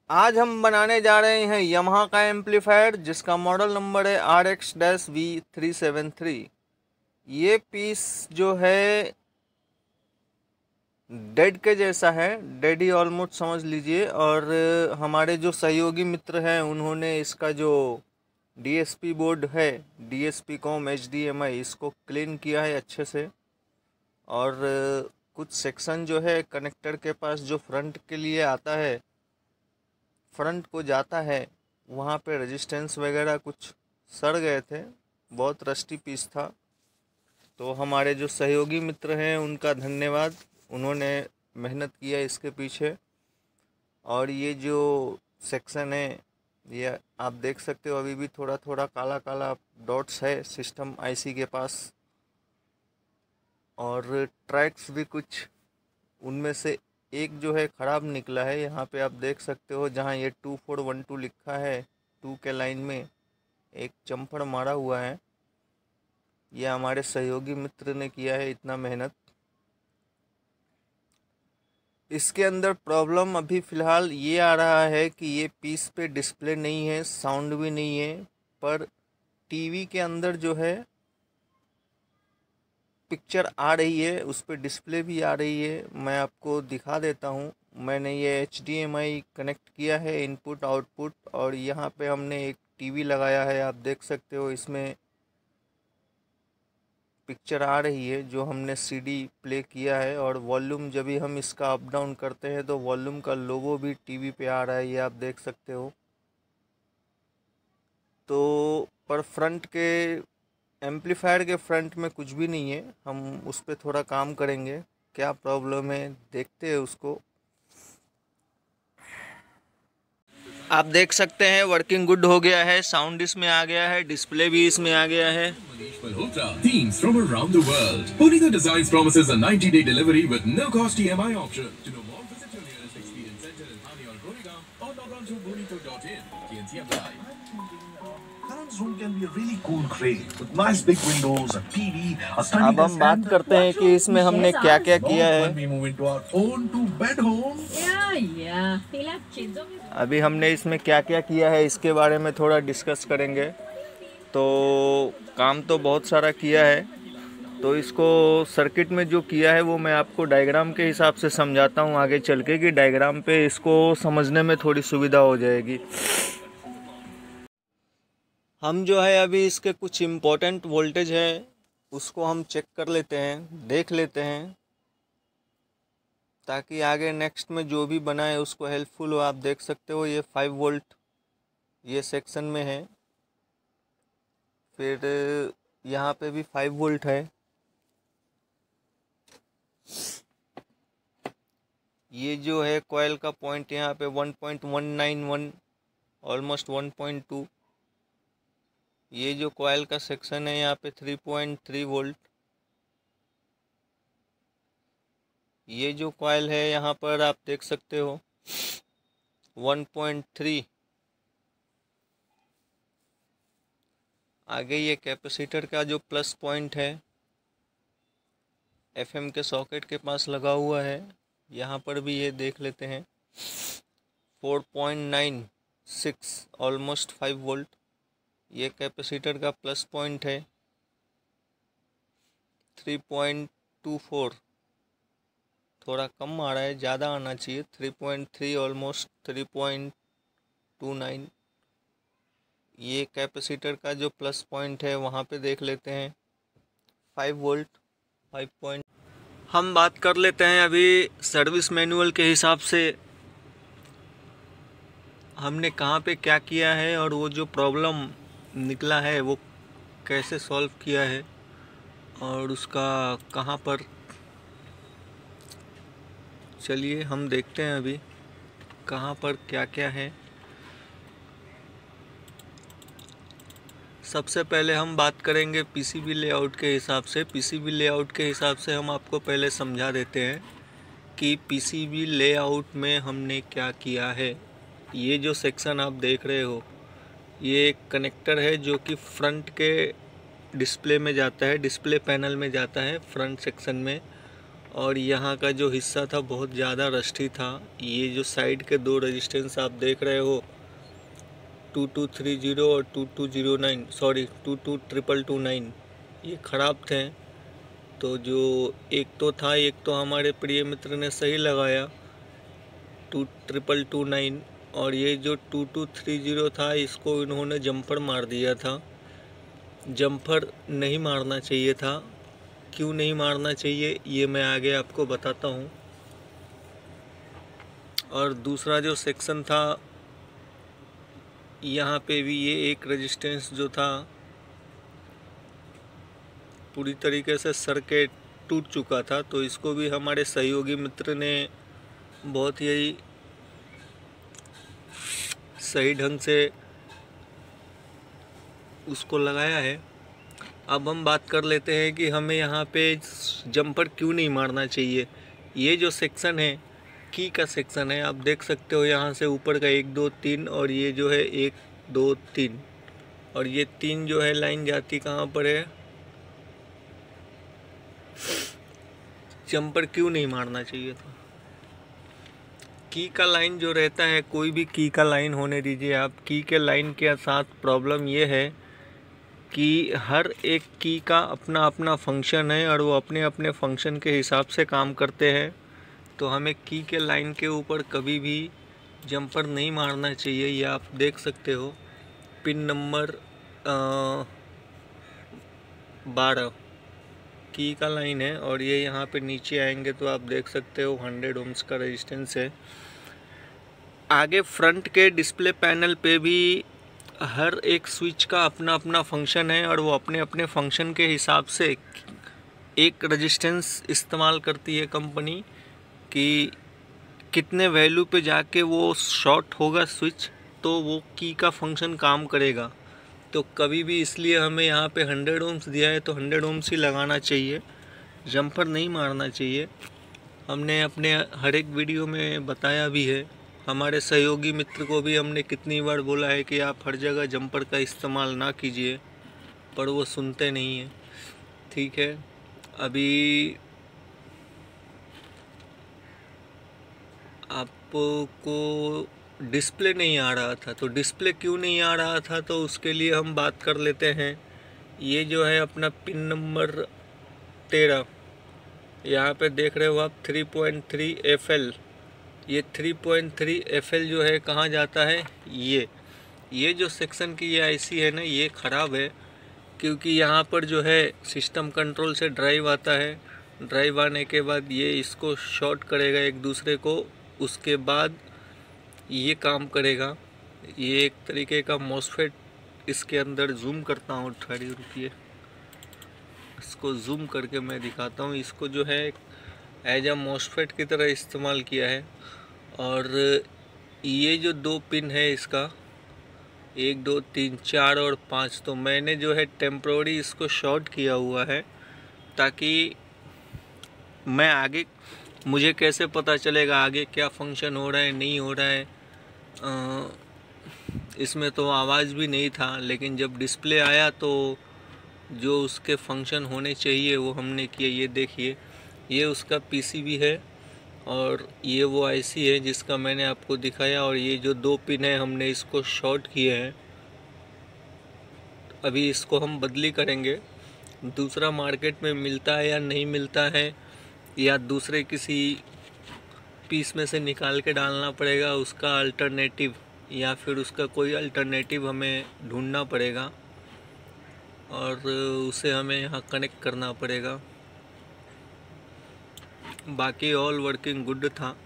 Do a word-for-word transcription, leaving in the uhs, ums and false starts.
आज हम बनाने जा रहे हैं यामाहा का एम्पलीफायर जिसका मॉडल नंबर है R X dash V three seven three. ये पीस जो है डेड के जैसा है, डेड ही ऑलमोस्ट समझ लीजिए। और हमारे जो सहयोगी मित्र हैं उन्होंने इसका जो डीएसपी बोर्ड है, DSP com H D M I, इसको क्लीन किया है अच्छे से। और कुछ सेक्शन जो है कनेक्टर के पास जो फ्रंट के लिए आता है, फ्रंट को जाता है, वहाँ पे रेजिस्टेंस वगैरह कुछ सड़ गए थे, बहुत रस्टी पीस था। तो हमारे जो सहयोगी मित्र हैं उनका धन्यवाद, उन्होंने मेहनत किया इसके पीछे। और ये जो सेक्शन है ये आप देख सकते हो, अभी भी थोड़ा थोड़ा काला काला डॉट्स है सिस्टम आईसी के पास। और ट्रैक्स भी कुछ उनमें से एक जो है ख़राब निकला है। यहाँ पे आप देख सकते हो जहाँ ये टू फोर वन टू लिखा है, टू के लाइन में एक चम्फड़ मारा हुआ है। यह हमारे सहयोगी मित्र ने किया है इतना मेहनत। इसके अंदर प्रॉब्लम अभी फ़िलहाल ये आ रहा है कि ये पीस पे डिस्प्ले नहीं है, साउंड भी नहीं है, पर टीवी के अंदर जो है पिक्चर आ रही है, उस पर डिस्प्ले भी आ रही है। मैं आपको दिखा देता हूँ। मैंने ये H D M I connect किया है, इनपुट आउटपुट, और यहाँ पे हमने एक टीवी लगाया है। आप देख सकते हो इसमें पिक्चर आ रही है जो हमने सीडी प्ले किया है। और वॉल्यूम जब भी हम इसका अप डाउन करते हैं तो वॉल्यूम का लोगो भी टीवी पे आ रहा है, ये आप देख सकते हो। तो पर फ्रंट के एम्पलीफायर के फ्रंट में कुछ भी नहीं है। हम उस पर थोड़ा काम करेंगे, क्या प्रॉब्लम है देखते हैं उसको। आप देख सकते हैं वर्किंग गुड हो गया है, साउंड इसमें आ गया है, डिस्प्ले भी इसमें आ गया है। Themes from around the world. Bonita Designs promises a ninety day delivery with no cost E M I option. To know more, visit your nearest experience center in Thane or Goregaon or log on to bonito dot in. T N C apply. Karan's room can be a really cool gray with nice big windows, a T V, a study अब हम बात करते हैं कि इसमें हमने क्या क्या किया है। When we move into our own two bed home. अभी हमने इसमें क्या क्या किया है इसके बारे में थोड़ा डिस्कस करेंगे। तो काम तो बहुत सारा किया है, तो इसको सर्किट में जो किया है वो मैं आपको डायग्राम के हिसाब से समझाता हूँ आगे चल के, कि डायग्राम पे इसको समझने में थोड़ी सुविधा हो जाएगी। हम जो है अभी इसके कुछ इम्पोर्टेंट वोल्टेज है उसको हम चेक कर लेते हैं, देख लेते हैं, ताकि आगे नेक्स्ट में जो भी बनाए उसको हेल्पफुल हो। आप देख सकते हो ये फाइव वोल्ट ये सेक्शन में है, फिर यहाँ पे भी फाइव वोल्ट है। ये जो है कॉयल का पॉइंट यहाँ पे one point one nine one, almost one point two. ये जो कॉयल का सेक्शन है यहाँ पे थ्री पॉइंट थ्री वोल्ट। ये जो कॉयल है यहाँ पर आप देख सकते हो वन पॉइंट थ्री। आगे ये कैपेसिटर का जो प्लस पॉइंट है एफएम के सॉकेट के पास लगा हुआ है, यहाँ पर भी ये देख लेते हैं four point nine six, almost five volt. ये कैपेसिटर का प्लस पॉइंट है थ्री पॉइंट टू फोर, थोड़ा कम आ रहा है, ज़्यादा आना चाहिए, three point three, almost three point two nine. ये कैपेसिटर का जो प्लस पॉइंट है वहाँ पे देख लेते हैं फाइव वोल्ट, फाइव पॉइंट। हम बात कर लेते हैं अभी सर्विस मैनुअल के हिसाब से हमने कहाँ पे क्या किया है और वो जो प्रॉब्लम निकला है वो कैसे सॉल्व किया है और उसका कहाँ पर। चलिए हम देखते हैं अभी कहाँ पर क्या क्या है। सबसे पहले हम बात करेंगे पीसीबी लेआउट के हिसाब से। पीसीबी लेआउट के हिसाब से हम आपको पहले समझा देते हैं कि पीसीबी लेआउट में हमने क्या किया है। ये जो सेक्शन आप देख रहे हो ये एक कनेक्टर है जो कि फ्रंट के डिस्प्ले में जाता है, डिस्प्ले पैनल में जाता है फ्रंट सेक्शन में। और यहाँ का जो हिस्सा था बहुत ज़्यादा रस्टी था। ये जो साइड के दो रेजिस्टेंस आप देख रहे हो टू टू थ्री ज़ीरो और two two zero nine sorry two two triple two nine ये ख़राब थे। तो जो एक तो था एक तो हमारे प्रिय मित्र ने सही लगाया टू ट्रिपल टू नाइन, और ये जो टू टू थ्री ज़ीरो था इसको इन्होंने जंपर मार दिया था। जंपर नहीं मारना चाहिए था। क्यों नहीं मारना चाहिए ये मैं आगे आपको बताता हूँ। और दूसरा जो सेक्शन था यहाँ पे भी ये एक रेजिस्टेंस जो था पूरी तरीके से सर के टूट चुका था। तो इसको भी हमारे सहयोगी मित्र ने बहुत ही सही ढंग से उसको लगाया है। अब हम बात कर लेते हैं कि हमें यहाँ पे जंपर क्यों नहीं मारना चाहिए। ये जो सेक्शन है की का सेक्शन है, आप देख सकते हो यहाँ से ऊपर का एक दो तीन और ये जो है एक दो तीन, और ये तीन जो है लाइन जाती कहाँ पर है। जंपर क्यों नहीं मारना चाहिए था। की का लाइन जो रहता है, कोई भी की का लाइन होने दीजिए आप, की के लाइन के साथ प्रॉब्लम ये है कि हर एक की का अपना अपना फंक्शन है और वो अपने अपने फंक्शन के हिसाब से काम करते हैं। तो हमें की के लाइन के ऊपर कभी भी जंपर नहीं मारना चाहिए। ये आप देख सकते हो पिन नंबर बारह की का लाइन है, और ये यहाँ पे नीचे आएंगे तो आप देख सकते हो हंड्रेड ओम्स का रेजिस्टेंस है। आगे फ्रंट के डिस्प्ले पैनल पे भी हर एक स्विच का अपना अपना फंक्शन है और वो अपने अपने फंक्शन के हिसाब से एक रेजिस्टेंस इस्तेमाल करती है कंपनी कि कितने वैल्यू पे जाके वो शॉर्ट होगा स्विच तो वो की का फंक्शन काम करेगा। तो कभी भी इसलिए हमें यहाँ पे हंड्रेड ओम्स दिया है तो हंड्रेड ओम्स ही लगाना चाहिए, जंपर नहीं मारना चाहिए। हमने अपने हर एक वीडियो में बताया भी है। हमारे सहयोगी मित्र को भी हमने कितनी बार बोला है कि आप हर जगह जंपर का इस्तेमाल ना कीजिए, पर वो सुनते नहीं हैं। ठीक है, अभी आपको डिस्प्ले नहीं आ रहा था, तो डिस्प्ले क्यों नहीं आ रहा था तो उसके लिए हम बात कर लेते हैं। ये जो है अपना पिन नंबर तेरह, यहाँ पे देख रहे हो आप three point three F L. ये three point three F L जो है कहाँ जाता है, ये ये जो सेक्शन की ये आईसी है ना ये ख़राब है, क्योंकि यहाँ पर जो है सिस्टम कंट्रोल से ड्राइव आता है। ड्राइव आने के बाद ये इसको शॉर्ट करेगा एक दूसरे को, उसके बाद ये काम करेगा। ये एक तरीके का मॉसफेट इसके अंदर जूम करता हूँ, ठहरी रुकिए, इसको जूम करके मैं दिखाता हूँ। इसको जो है एज अ मॉसफेट की तरह इस्तेमाल किया है। और ये जो दो पिन है इसका एक दो तीन चार और पाँच, तो मैंने जो है टेम्प्रोरी इसको शॉर्ट किया हुआ है ताकि मैं आगे मुझे कैसे पता चलेगा आगे क्या फंक्शन हो रहा है नहीं हो रहा है। आ, इसमें तो आवाज़ भी नहीं था, लेकिन जब डिस्प्ले आया तो जो उसके फंक्शन होने चाहिए वो हमने किए। ये देखिए ये उसका पीसीबी है और ये वो आईसी है जिसका मैंने आपको दिखाया, और ये जो दो पिन है हमने इसको शॉर्ट किए हैं। अभी इसको हम बदली करेंगे, दूसरा मार्केट में मिलता है या नहीं मिलता है या दूसरे किसी पीस में से निकाल के डालना पड़ेगा उसका अल्टरनेटिव, या फिर उसका कोई अल्टरनेटिव हमें ढूंढना पड़ेगा और उसे हमें यहाँ कनेक्ट करना पड़ेगा। बाकी ऑल वर्किंग गुड था।